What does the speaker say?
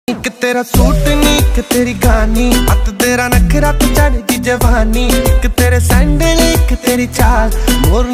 एक तेरा सूट नी एक तेरी गानी, अत तेरा नखरा तो चढ़ दी जवानी, एक तेरे सैंडल एक तेरी चाल मोर